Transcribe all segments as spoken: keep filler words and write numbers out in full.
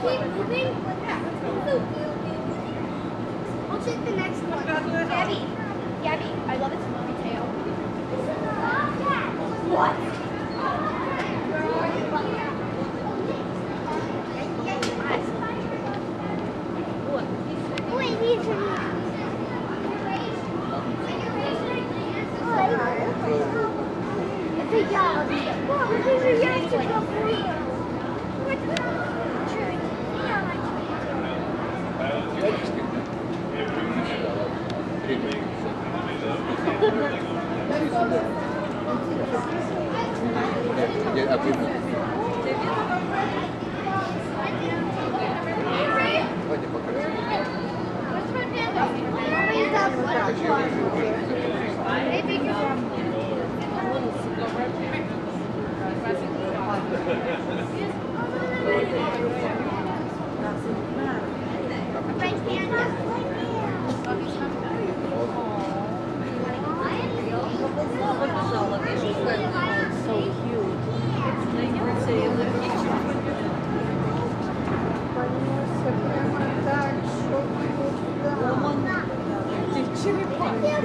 keep moving. I'll take the next one. Gabby. Gabby, I love its movie tail. What? Wait, these are It's a yacht. Mom, these are yachts to go through.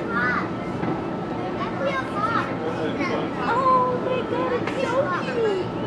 Oh my god, it's so cute!